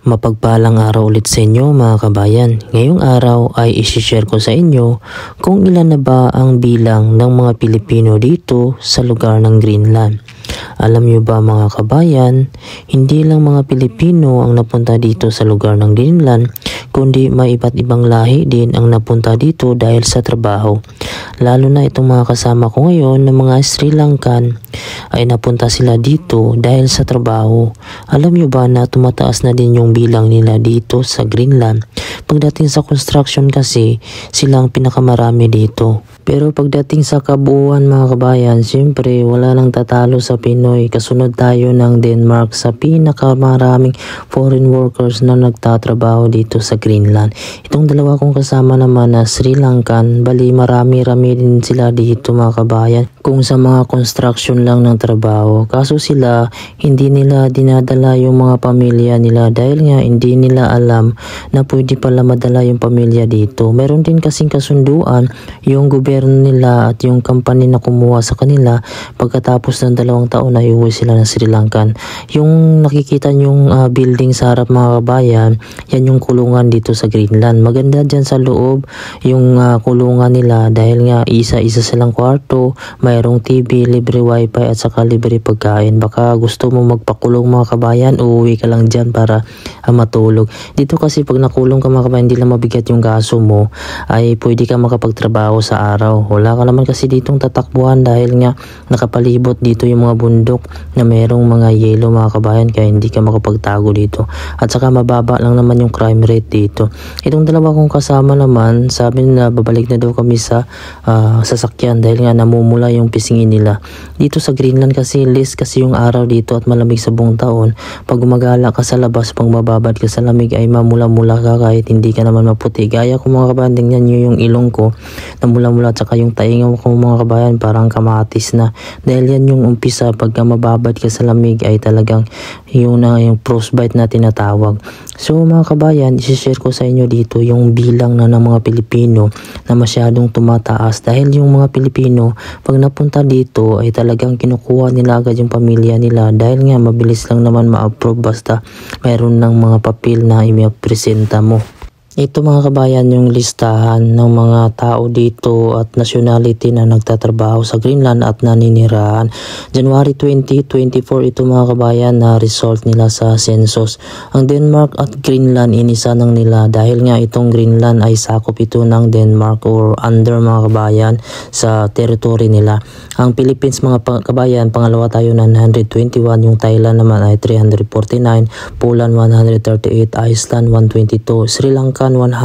Mapagpalang araw ulit sa inyo mga kabayan. Ngayong araw ay isi-share ko sa inyo kung ilan na ba ang bilang ng mga Pilipino dito sa lugar ng Greenland. Alam nyo ba mga kabayan, hindi lang mga Pilipino ang napunta dito sa lugar ng Greenland, kundi may iba't ibang lahi din ang napunta dito dahil sa trabaho. Lalo na itong mga kasama ko ngayon na mga Sri Lankan ay napunta sila dito dahil sa trabaho. Alam nyo ba na tumataas na din yung bilang nila dito sa Greenland? Pagdating sa construction kasi, sila ang pinakamarami dito. Pero pagdating sa kabuuan mga kabayan, siyempre wala nang tatalo sa Pinoy. Kasunod tayo ng Denmark sa pinakamaraming foreign workers na nagtatrabaho dito sa Greenland. Itong dalawa kong kasama naman na Sri Lankan, bali marami-rami din sila dito mga kabayan. Kung sa mga construction lang ng trabaho, kaso sila hindi nila dinadala yung mga pamilya nila dahil nga hindi nila alam na pwede pala madala yung pamilya dito. Meron din kasing kasunduan yung gobyerno nila at yung company na kumuha sa kanila. Pagkatapos ng 2 taon na iuwi sila ng Sri Lankan. Yung nakikita yung building sa harap mga kabayan, yan yung kulungan dito sa Greenland. Maganda dyan sa loob yung kulungan nila dahil nga isa-isa silang kwarto, mayroong TV, libre wifi at saka libre pagkain. Baka gusto mo magpakulong mga kabayan, uuwi ka lang dyan para matulog. Dito kasi pag nakulong ka mga kabayan, hindi lang mabigat yung kaso mo, ay pwede ka makapagtrabaho sa araw. Wala ka naman kasi ditong tatakbuhan dahil nga nakapalibot dito yung mga bundok na mayroong mga yelo mga kabayan, kaya hindi ka makapagtago dito. At saka mababa lang naman yung crime rate dito. Itong dalawa kong kasama naman, sabi na babalik na daw kami sa sasakyan dahil nga namumula yung pisingin nila. Dito sa Greenland kasi less kasi yung araw dito at malamig sa buong taon. Pag gumagala ka sa labas, pag mababad ka sa lamig ay mamula-mula ka kahit hindi ka naman maputi. Gaya ko mga kabayan, tingnan nyo yung ilong ko na mula-mula at saka yung tainga ko mga kabayan parang kamatis na. Dahil yan yung umpisa, pagka mababad ka sa lamig ay talagang yung frostbite na tinatawag. So mga kabayan, isi-share ko sa inyo dito yung bilang na ng mga Pilipino na masyadong tumataas dahil yung mga Pilipino pag napunta dito ay talagang kinukuha nila agad yung pamilya nila dahil nga mabilis lang naman ma-approve basta mayroon ng mga papel na i-presenta mo. Ito mga kabayan yung listahan ng mga tao dito at nationality na nagtatrabaho sa Greenland at naninirahan. January 2024 ito mga kabayan na result nila sa census. Ang Denmark at Greenland inisa ng nila dahil nga itong Greenland ay sakop ito ng Denmark or under mga kabayan sa territory nila. Ang Philippines mga kabayan, pangalawa tayo na 921, yung Thailand naman ay 349, Poland 138, Iceland 122, Sri Lanka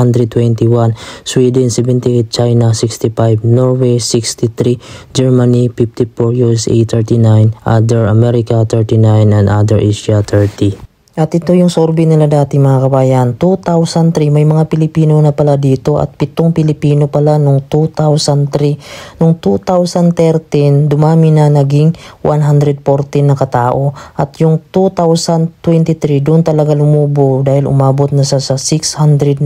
121, Sweden 78, China 65, Norway 63, Germany 54, USA 39, other America 39, and other Asia 30. At ito yung survey nila dati mga kabayan, 2003 may mga Pilipino na pala dito at 7 Pilipino pala nung 2003. Nung 2013 dumami na, naging 114 na katao at yung 2023 doon talaga lumubo dahil umabot na sa 697.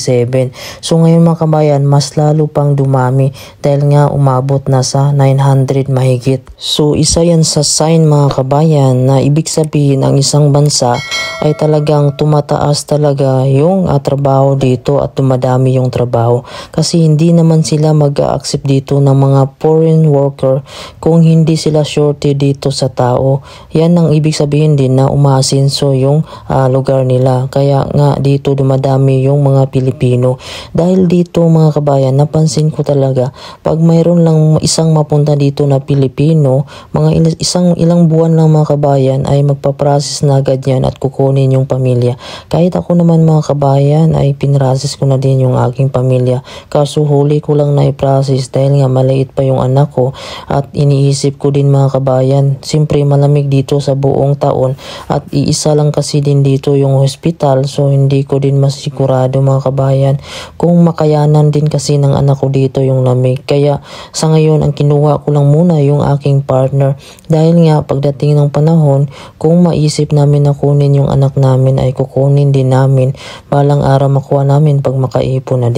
So ngayon mga kabayan, mas lalo pang dumami dahil nga umabot na sa 900 mahigit. So isa yan sa sign mga kabayan na ibig sabihin ang isang bansa ay talagang tumataas talaga yung trabaho dito at dumadami yung trabaho kasi hindi naman sila mag-a-accept dito ng mga foreign worker kung hindi sila shorty dito sa tao. Yan ang ibig sabihin din na umaasenso yung lugar nila, kaya nga dito dumadami yung mga Pilipino. Dahil dito mga kabayan, napansin ko talaga pag mayroon lang isang mapunta dito na Pilipino, mga ilang buwan lang mga kabayan ay magpa-process na agad yan at kukunin yung pamilya. Kahit ako naman mga kabayan ay pinrasis ko na din yung aking pamilya, kaso huli ko lang na i-process dahil nga maliit pa yung anak ko at iniisip ko din mga kabayan, siyempre malamig dito sa buong taon at iisa lang kasi din dito yung hospital, so hindi ko din masigurado mga kabayan kung makayanan din kasi ng anak ko dito yung lamig. Kaya sa ngayon ang kinuha ko lang muna yung aking partner dahil nga pagdating ng panahon kung maisip namin na kunin yung anak namin ay kukunin din namin, balang araw makuha namin pag makaipon na din.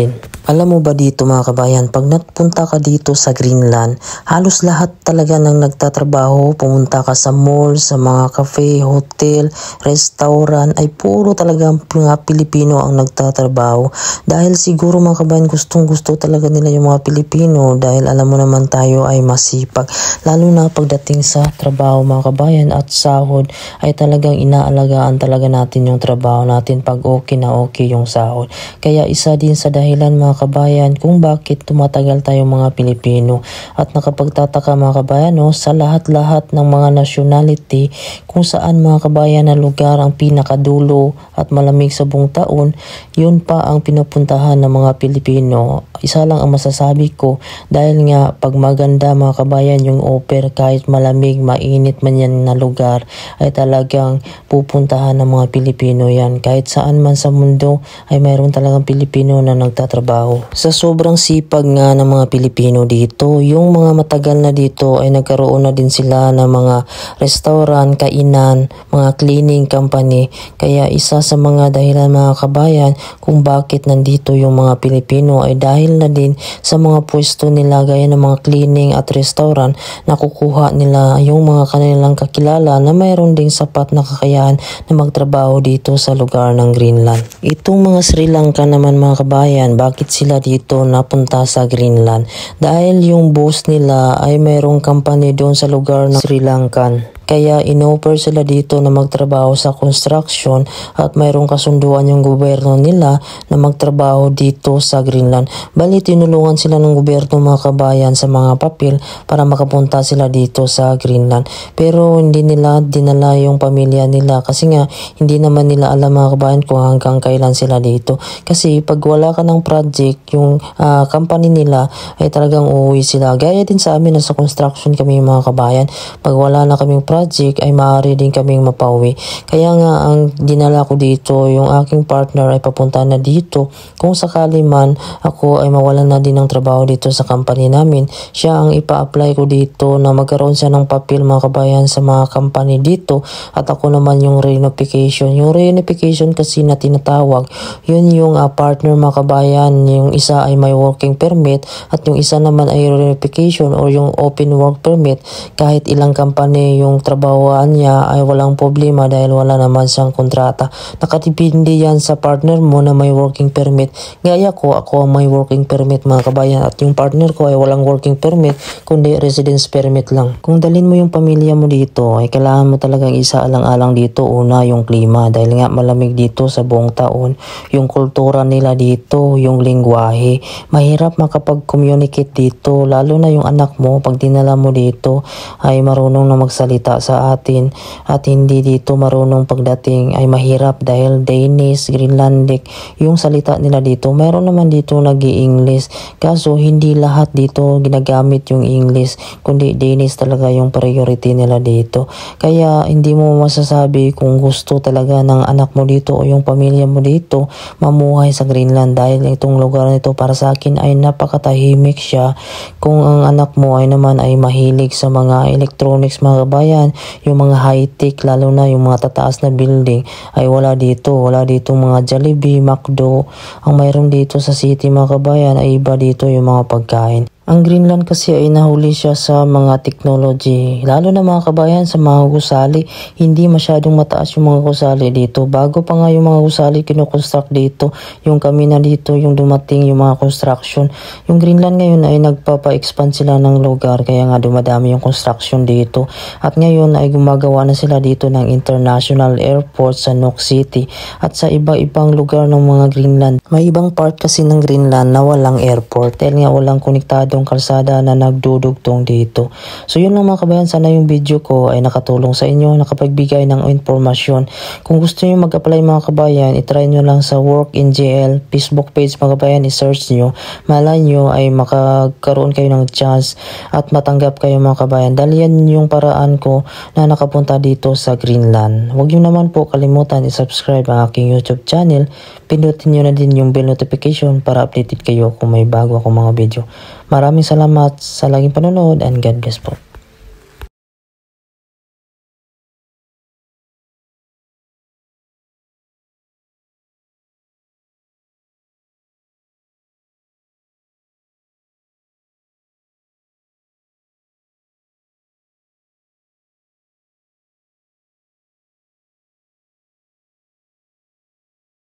Alam mo ba dito mga kabayan, pag nagpunta ka dito sa Greenland, halos lahat talaga ng nagtatrabaho, pumunta ka sa mall, sa mga cafe, hotel, restaurant, ay puro talaga mga Pilipino ang nagtatrabaho. Dahil siguro mga kabayan, gustong gusto talaga nila yung mga Pilipino dahil alam mo naman tayo ay masipag. Lalo na pagdating sa trabaho mga kabayan at sahod ay talagang inaalagaan talaga natin yung trabaho natin pag okay na okay yung sahod. Kaya isa din sa dahilan mga kabayan kung bakit tumatagal tayo mga Pilipino at nakapagtataka mga kabayan sa lahat-lahat ng mga nationality kung saan mga kabayan na lugar ang pinakadulo at malamig sa buong taon, yun pa ang pinupuntahan ng mga Pilipino. Isa lang ang masasabi ko dahil nga pag maganda mga kabayan yung offer kahit malamig, mainit man yan na lugar ay talagang pupuntahan ng mga Pilipino yan. Kahit saan man sa mundo ay mayroon talagang Pilipino na nagtatrabaho. Sa sobrang sipag nga ng mga Pilipino dito, yung mga matagal na dito ay nagkaroon na din sila ng mga restaurant, kainan, mga cleaning company. Kaya isa sa mga dahilan mga kabayan kung bakit nandito yung mga Pilipino ay dahil na din sa mga pwesto nila gaya ng mga cleaning at restaurant na kukuha nila yung mga kanilang kakilala na mayroon ding sapat na kakayahan na magtrabaho dito sa lugar ng Greenland. Itong mga Sri Lanka naman mga kabayan, bakit sila dito napunta sa Greenland? Dahil yung boss nila ay mayroong company doon sa lugar ng Sri Lankan. Kaya inoffer sila dito na magtrabaho sa construction at mayroong kasunduan yung gobyerno nila na magtrabaho dito sa Greenland. Bali tinulungan sila ng gobyerno mga kabayan sa mga papel para makapunta sila dito sa Greenland. Pero hindi nila dinala yung pamilya nila kasi nga hindi naman nila alam mga kabayan kung hanggang kailan sila dito. Kasi pag wala ka ng project, yung company nila ay talagang uuwi sila. Gaya din sa amin na sa construction kami mga kabayan. Pag wala na kaming project ay maaari din kaming mapauwi. Kaya nga ang dinala ko dito, yung aking partner ay papunta na dito. Kung sakali man ako ay mawalan na din ng trabaho dito sa company namin, siya ang ipa-apply ko dito na magkaroon siya ng papel mga kabayan sa mga company dito at ako naman yung reunification. Yung reunification kasi na tinatawag, yun yung partner mga kabayan. Yung isa ay may working permit at yung isa naman ay reunification or yung open work permit. Kahit ilang company yung trabahoan niya ay walang problema dahil wala naman siyang kontrata. Nakatipindi yan sa partner mo na may working permit. Gaya ko, ako ang may working permit mga kabayan at yung partner ko ay walang working permit kundi residence permit lang. Kung dalhin mo yung pamilya mo dito ay kailangan mo talagang isaalang-alang dito. Una yung klima dahil nga malamig dito sa buong taon. Yung kultura nila dito, yung lingwahe. Mahirap makapag-communicate dito lalo na yung anak mo pag dinala mo dito ay marunong na magsalita sa atin at hindi dito marunong pagdating ay mahirap dahil Danish, Greenlandic yung salita nila dito. Meron naman dito nag-i-English kaso hindi lahat dito ginagamit yung English kundi Danish talaga yung priority nila dito. Kaya hindi mo masasabi kung gusto talaga ng anak mo dito o yung pamilya mo dito mamuhay sa Greenland dahil itong lugar nito para sa akin ay napakatahimik siya. Kung ang anak mo ay naman ay mahilig sa mga electronics mga kabayan, yung mga high-tech lalo na yung mga tataas na building ay wala dito. Wala dito mga Jollibee, McDo. Ang mayroon dito sa city mga kabayan ay iba dito yung mga pagkain. Ang Greenland kasi ay nahuli siya sa mga technology. Lalo na mga kabayan sa mga gusali. Hindi masyadong mataas yung mga gusali dito. Bago pa nga yung mga gusali kinukonstruct dito. Yung kami na dito, yung dumating yung mga construction. Yung Greenland ngayon ay nagpapa-expand sila ng lugar. Kaya nga dumadami yung construction dito. At ngayon ay gumagawa na sila dito ng international airport sa Nuuk City. At sa iba-ibang lugar ng mga Greenland. May ibang part kasi ng Greenland na walang airport. Dahil nga walang konektado kalsada na nagdudugtong dito. So yun lang mga kabayan, sana yung video ko ay nakatulong sa inyo, nakapagbigay ng informasyon. Kung gusto niyo mag-apply mga kabayan, itry nyo lang sa Work in GL Facebook page mga kabayan, i-search nyo. Malay nyo ay makakaroon kayo ng chance at matanggap kayo mga kabayan. Dahil yan yung paraan ko na nakapunta dito sa Greenland. Huwag nyo naman po kalimutan i-subscribe ang aking YouTube channel. Pindutin nyo na din yung bell notification para updated kayo kung may bago akong mga video. Maraming salamat sa laging panonood and God bless po.